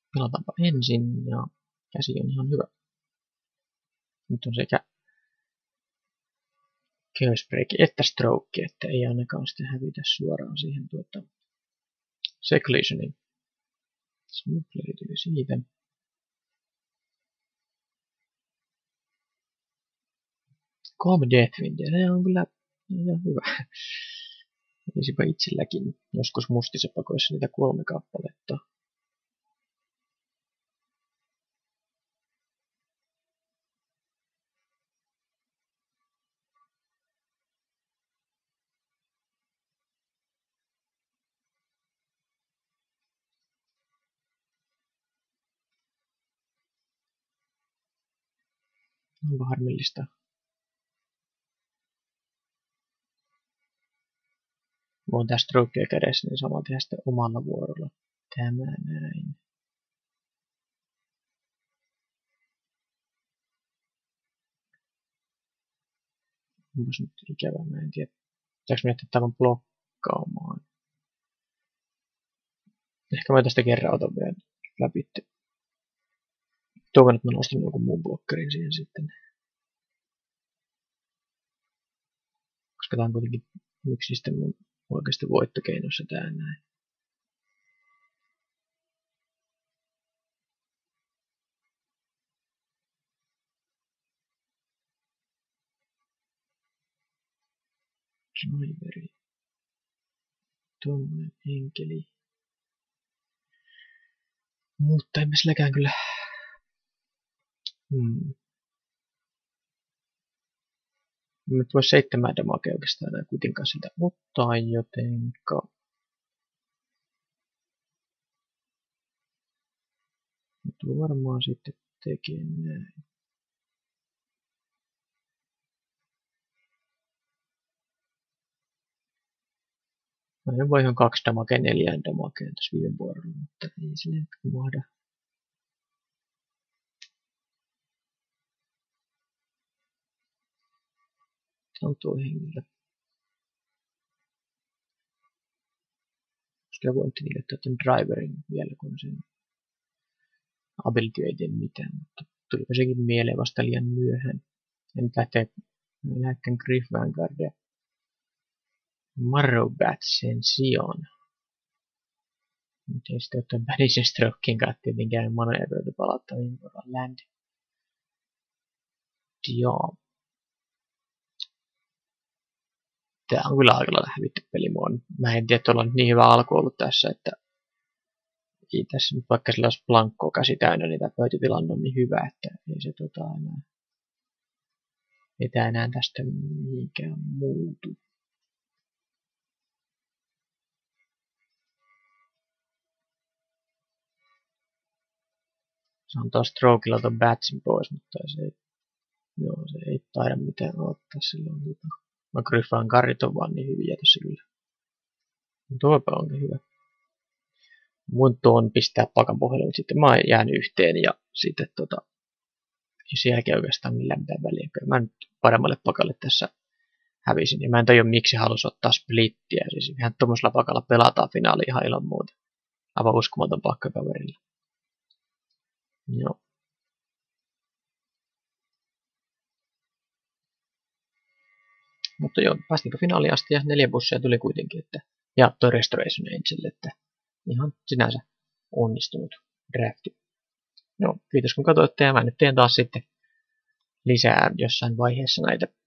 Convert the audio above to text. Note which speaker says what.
Speaker 1: Pelataanpa ensin ja käsi on ihan hyvä. Nyt on sekä Curse Break että Stroke, että ei ainakaan sitten hävitä suoraan siihen Seclusioniin. Smuggleri tuli siitä. Kolme Deathwindia, se on kyllä ihan hyvä. Olisipa itselläkin joskus mustisepakoissa niitä 3 kappaletta. Onpa harmillista. Mulla on tää Strokea kädessä, niin samaa tehdä sitten omalla vuorolla. Tämä näin. Onpas nyt ikävä, mä en tiedä. Pitääkö mä jättää tämän blokkaamaan? Ehkä mä tästä kerran otan vielä läpi. Toivon, että mä nostan jonkun muun blokkerin siihen sitten. Koska tää on kuitenkin yksi sitten mun oikeasti voittokeinossa tää näin. Driveri. Tuommoinen enkeli. Mutta emme silläkään kyllä. Nyt voi 7 damagea oikeastaan enää kuitenkaan siltä ottaa, jotenka tuo varmaan sitten tekee näin. Mä voi ihan 2 damagea 4 damagea tässä viime vuorolla, mutta ei sille nyt mahda. Se on tuo hengillä. Koska voin niille tämän driverin vielä, kun sen ability ei tee mitään, mutta tulipa sekin mieleen vasta liian myöhään. En nyt lähteä Griff Vanguardia Marrowbat sen sijaan. Nyt ei sitten ottaa Banishing Strokein kanssa tietenkään manööveröitä palattaviin voidaan land. Joo. Tää on kyllä aika lailla hävitty peli. Mä en tiedä, että ollaan niin hyvä alku ollut tässä, että ei tässä nyt vaikka sillä olisi blankkoa käsi täynnä, niin tämä pöytätilanne on niin hyvä, että ei se enää tästä mihinkään muutu. Saan taas Strokella ton Batsin pois, mutta se ei taida mitään ottaa silloin. No Griffan karrit on vaan niin hyviä tässä kyllä. Tuopa onkin hyvä. Mun tuon pistää pakan puheluun, sitten mä oon jäänyt yhteen ja sitten ei sen jälkeen oikeastaan millään mitään väliä. Mä nyt paremmalle pakalle tässä hävisin. Ja mä en tajua miksi halusi ottaa splittiä. Siis ihan tommosella pakalla pelataan finaali ihan ilman muuta. Aivan uskomaton pakkakaverilla. Joo. Mutta joo, päästiinpä finaaliin asti ja 4 bussia tuli kuitenkin. Ja toi Restoration Angel, että ihan sinänsä onnistunut drafti. No, kiitos kun katsoitte ja mä nyt teen taas sitten lisää jossain vaiheessa näitä